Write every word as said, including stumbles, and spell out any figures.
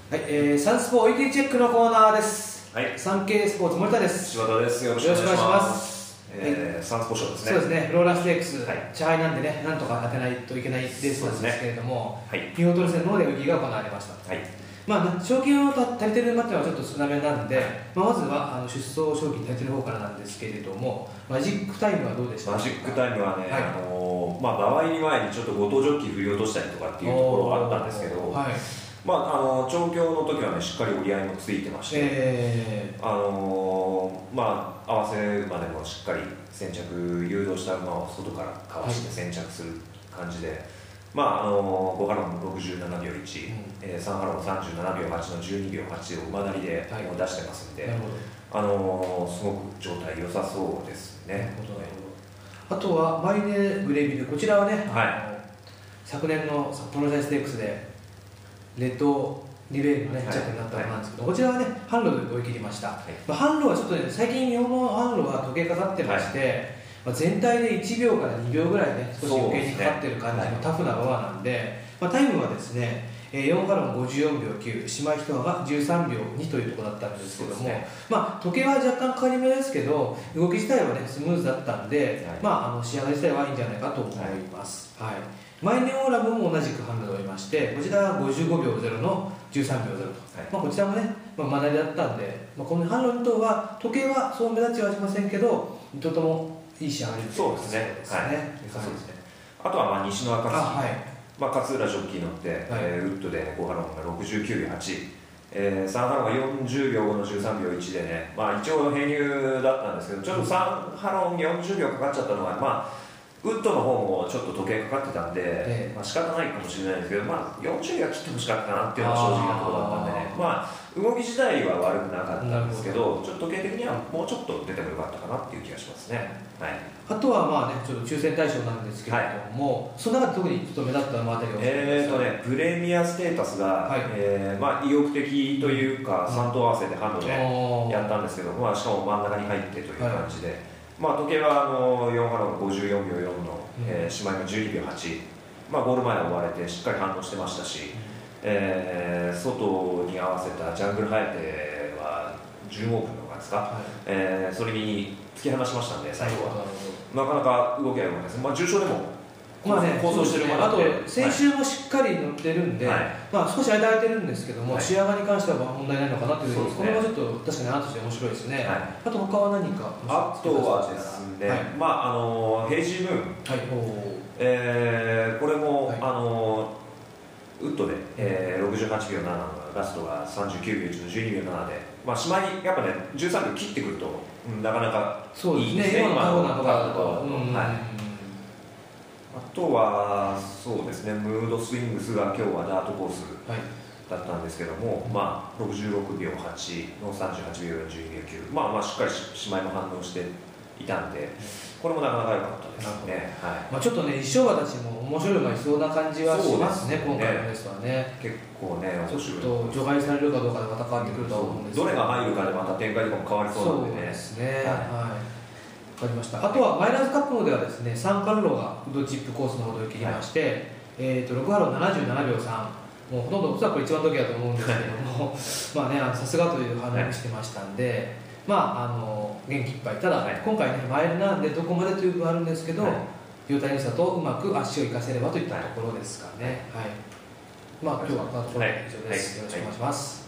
はい、えー、サンスポ追い切りチェックのコーナーです。 はい、 サンケイスポーツ森田です。 柴田です。よろしくお願いします。えー、サンスポ賞ですね。 そうですね。フローランステークス、 はい、 チャイなんでね、なんとか当てないといけないレースなんですけれども、 はい、 見事ですね、ノーデウギが行われました。 はい。 まあ、賞金を足りてる馬っていうのはちょっと少なめなんで、まあ、まずはあの出走賞金足りてる方からなんですけれども、マジックタイムはどうでしたか？ マジックタイムはね、 はい、 あのー、まあ、場合に前にちょっと後藤ジョッキー振り落としたりとかっていうところがあったんですけど、はい、まあ、あの調教の時はねしっかり折り合いもついてまして、えー、あのー、まあ合わせ馬でもしっかり先着誘導した馬を外からかわして先着する感じで、はい、まああのー、ごハロンろくじゅうななびょういち、うん、えー、さんハロンさんじゅうななびょうはちのじゅうにびょうはちを馬なりでもう出してますんで、はい、あのー、すごく状態良さそうですね。なるほど、ね、 あとはマイネ・グレビル、こちらはね、 はい、 昨年の札幌大ステークスでレッドリベイルのね着になったものなんですけど、はい、こちらはね販路で追い切りました。はい、まあ、販路はちょっとね最近日本の販路は時計かかってまして、はい、まあ、全体でいちびょうからにびょうぐらいね少し余計にかかってる感じのタフな馬なんで、まあ、タイムはですねよんハロンごじゅうよんびょうきゅう、姉妹一馬がじゅうさんびょうにというところだったんですけども、ね、まあ、時計は若干変わり目ですけど動き自体はねスムーズだったんで、はい、まあ、あの仕上がり自体はいいんじゃないかと思います。はい、はい、マイネオーラムも同じく販路で追いまして、こちらはごじゅうごびょうゼロのじゅうさんびょうゼロと、はい、まあ、こちらもね、まあ、学びだったんで、まあ、この販路にとは時計はそう目立ちはしませんけどとてもいい仕上がりというそうですね。はい、そうですね。あとはまあ西の暁、はい、まあ、勝浦ジョッキー乗って、はい、えー、ウッドでごハロンがろくじゅうきゅうびょうはち、えー、さんハロンがよんじゅうびょうごのじゅうさんびょういちでね、まあ、一応併入だったんですけど、ちょっとさんハロンよんじゅうびょうかかっちゃったのは、まあ、ウッドの方もちょっと時計かかってたんで、ええ、まあ仕方ないかもしれないですけど、まあ、よんじゅうびょうは切ってほしかったかなっていうのが正直なところだったんでね、まあ、動き自体は悪くなかったんですけど、ちょっと時計的にはもうちょっと出てもよかったかなっていう気がしますね。はい、あとはまあね、ちょっと抽選対象なんですけれども、はい、その中で特にちょっと目立ったのあたりをえーとね、プレミアステータスが、はい、えーまあ、意欲的というか、さん頭合わせてハンドでやったんですけど、まあ、しかも真ん中に入ってという感じで、はい、まあ、時計はあのよんハロンごじゅうよんびょうよんの、うん、えー、姉妹のじゅうにびょうはち、まあ、ゴール前を追われてしっかり反応してましたし、うん、えー、外に合わせたジャングルハエテはじゅうオープンのがですか、はい、えー、それに突き放しましたんで、最後はなかなか動きが良かったです。まあ、重賞でもまあね、 構想してるものあと先週もしっかり乗ってるんで、はい、まあ少し間空いてるんですけども、はい、仕上がりに関しては問題ないのかなというふうに、これもちょっと確かに案として面白いですね。はい、あと他は何か？ あとはですね、はい、まああのヘイジームーン、はい、えー、これも、はい、あのウッドで、えー、ろくじゅうはちびょうななのラストがさんじゅうきゅうびょういちのじゅうにびょうななで、まあしまいやっぱねじゅうさんびょう切ってくると、うん、なかなかいいですね。 今のタコなのかと。 あとはそうですね、ムードスイングスが今日はダートコースだったんですけども、はい、まあ、ろくじゅうろくびょうはちのさんじゅうはちびょうよんじゅうにびょうきゅう、まあ、まあしっかりしまいも反応していたんで、これもなかなか良かったですね。はい、 まあ、ちょっとね、一生馬たちも面白い馬いそうな感じはしますね、今回のレースはね。 結構ね、 ちょっと除外されるかどうかでまた変わってくると思うんですけど、 どれが入るかでまた展開とかも変わりそうなんでね。 そうですね。はい、分かりました。あとはマイナーズカップのではですね、サンカルロがウッドチップコースのほどを切りまして、はい、えー、とろくハロンななじゅうななびょうさん、もうほとんどおそらくこれ一番時だと思うんですけどもまあね、さすがという反応をしてましたんで、まあ、あの元気いっぱい、ただ、はい、今回ねマイルなんでどこまでという部分はあるんですけど、はい、状態にしたとうまく足を生かせればといったところですかね。はい、まあ、今日はこのところで以上です。よろしくお願いします。